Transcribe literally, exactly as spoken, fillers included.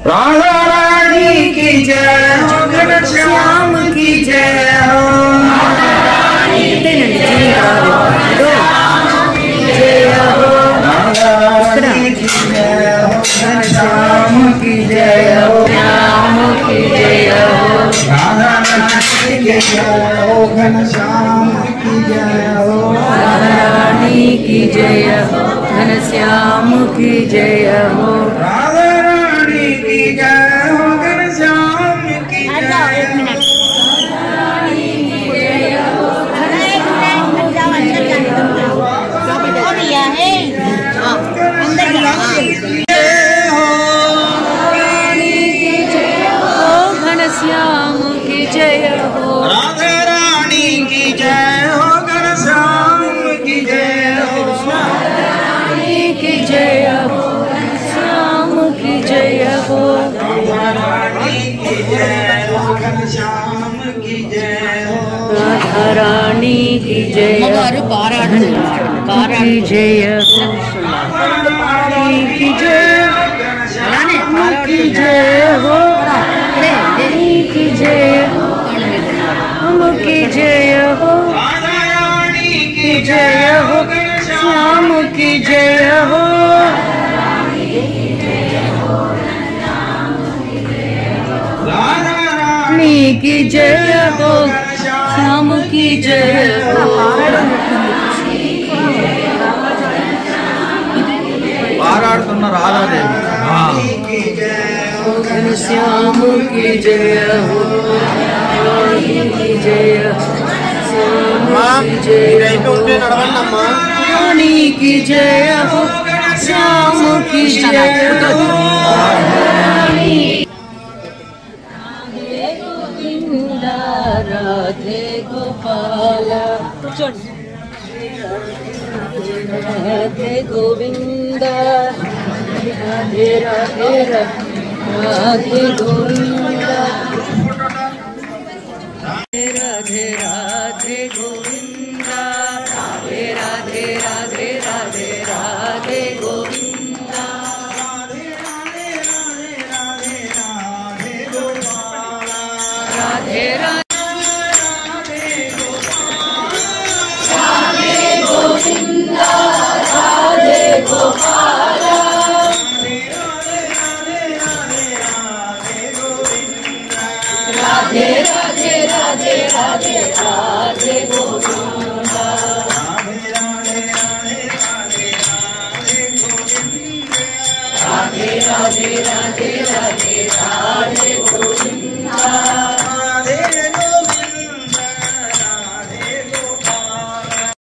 राधा रानी की जय हो, घनश्याम की जय हो, राधा रानी की जय हो, घनश्याम की जय हो, श्याम की जय हो, राधा रानी की जय हो, घनश्याम की जय हो, राधा रानी की जय हो, घनश्याम की जय हो, राधा रानी की जय हो, घनश्याम की जय घनश्याम की जय हो, राधा रानी की जय हो, घनश्याम की जय हो, रानी की जय हो, श्याम की जय हो, राधा रानी की जय हो, घनश्याम की जय हो, राधा रानी की जय हो, की जय हो, रानी की जय की जय हो, रानी की जय हो, हम की जय हो, राधा रानी की जय हो, श्याम की जय हो, राधा रानी की जय हो, श्याम की जय हो, పారాడుతున్న రాధాదేవి श्याम की जय हो, रानी की जय हो, श्याम की जय हो, నడవండమ్మా रानी की जय हो, श्याम की जय हो, राधे गोविंद राधे गोपाल, राधे गोविंद राधे राधे राधे गोविंद, राधे राधे राधे गोविंद, राधे राधे राधे राधे राधे गोविंद, राधे